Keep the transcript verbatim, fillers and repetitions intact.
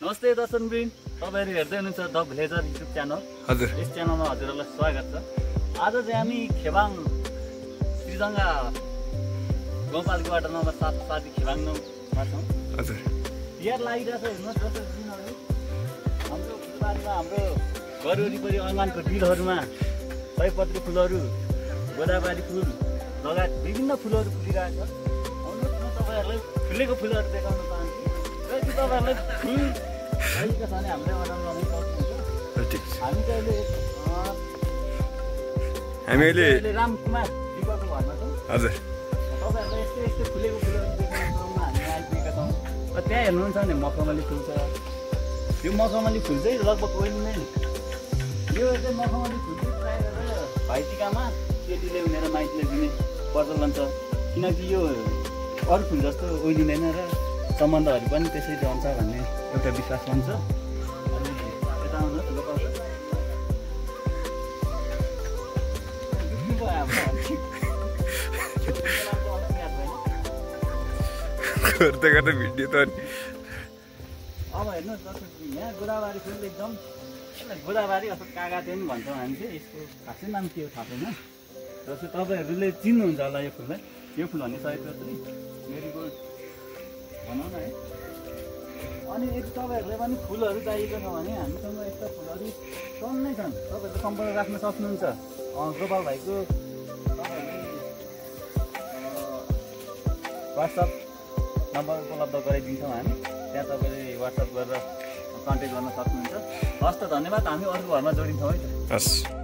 नमस्ते दर्शकवृन्द, तपाईहरु हेर्दै हुनुहुन्छ द भिलेजर युट्युब च्यानल। हजुर, यस च्यानलमा हजुरहरुलाई स्वागत छ। आज चाहिँ हामी खेबाङ श्रीजंगा गाउँपालिकाबाट नम्बर सात सात खेबाङ नौमा छौँ। हजुर, तिहार लागिरहेछ हेर्नुहोस् दर्शकवृन्दहरु। हाम्रो फुलबारीमा हाम्रो घर वरिपरि अङ्गनको डिलहरुमा सयपत्री फुलहरु, गोदावरी फुल लगायत विभिन्न फुलहरु फुलिरहेछ। आउनुहोस् म तपाईहरुलाई फुलेको फुलहरु देखाउन चाहन्छु। र के तपाईहरुलाई फुल आइका छ भने हामीले अर्डर गर्न सक्नुहुन्छ। हामी चाहिँ अहिले हामी अहिले रामकुमार दिपकको घरमा छौँ। हजुर, तपाईहरुलाई यस्तो यस्तो फुलेको फुलहरु देखाउन हामी आइपुगेका छौँ। र त्यहाँ हेर्नुहुन्छ भने मखमली फुल छ। यो मखमली फुल चाहिँ लगभग ओइली नै यो चाहिँ मखमली फुल चाहिँ प्राय गरेर भाइटिकामा केटीले उनीहरू माइतीले दिने प्रचलन छ। किनकि यो अरू फुल जस्तो ओइलिँदैन र सम्बन्धहरू पनि त्यसै रहन्छ भन्ने एउटा विश्वास हुन्छ। अनि यता आउनुहोस् लोकाउँछ गर्दै गर्दै भिडियो त अब हेर्नुहोस् दर्शक, यहाँ गोदावरी फुल एकदम गोदावरी अथवा कागातेन भन्छौँ हामी चाहिँ। यसको खासै नाम के हो थाहा छैन। जस्तो तपाईँहरूले चिन्नुहुन्छ होला यो फुललाई। यो फुल भने सयपत्री मेरीगोल्ड भनौँ न है। अनि यदि तपाईँहरूले पनि फुलहरू चाहिएको छ भने हामीसँग यस्ता फुलहरू टन्नै छन्। तपाईँहरूले सम्पर्क राख्न सक्नुहुन्छ। गोपाल भाइको वाट्सएप नम्बर उपलब्ध गराइदिन्छौँ हामी। त्यहाँ तपाईँले वाट्सएप गरेर कन्ट्याक्ट गर्न सक्नुहुन्छ। हस् त, धन्यवाद। हामी अरू घरमा जोडिन्छौँ है त। हस्।